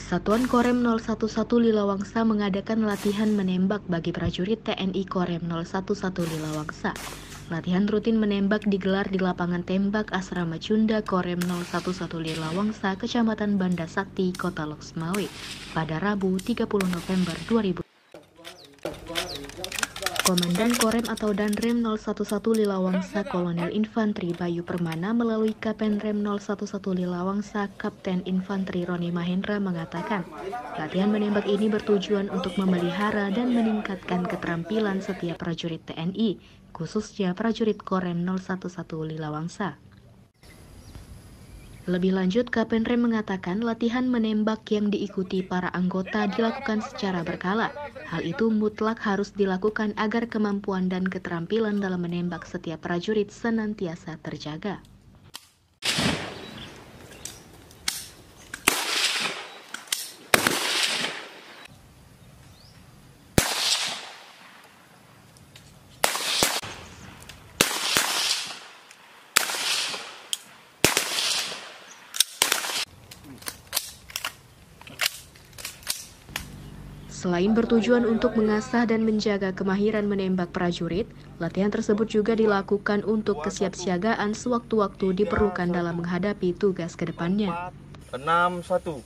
Satuan Korem 011 Lilawangsa mengadakan latihan menembak bagi prajurit TNI Korem 011 Lilawangsa. Latihan rutin menembak digelar di lapangan tembak Asrama Cunda Korem 011 Lilawangsa, Kecamatan Banda Sakti, Kota Loksmawe, pada Rabu 30 November 2000. Komandan Korem atau Danrem 011 Lilawangsa Kolonel Infantri Bayu Permana melalui Kapenrem 011 Lilawangsa Kapten Infantri Roni Mahendra mengatakan, latihan menembak ini bertujuan untuk memelihara dan meningkatkan keterampilan setiap prajurit TNI, khususnya prajurit Korem 011 Lilawangsa. Lebih lanjut, Kapenrem mengatakan latihan menembak yang diikuti para anggota dilakukan secara berkala. Hal itu mutlak harus dilakukan agar kemampuan dan keterampilan dalam menembak setiap prajurit senantiasa terjaga. Selain bertujuan untuk mengasah dan menjaga kemahiran menembak prajurit, latihan tersebut juga dilakukan untuk kesiapsiagaan sewaktu-waktu diperlukan dalam menghadapi tugas ke depannya. 6-1.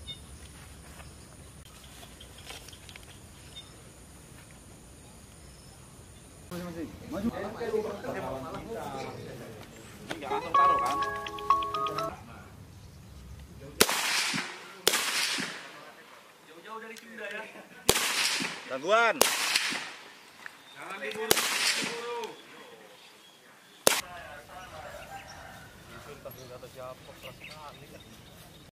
Jauh-jauh dari Cunda ya. Gangguan. Jangan diburu.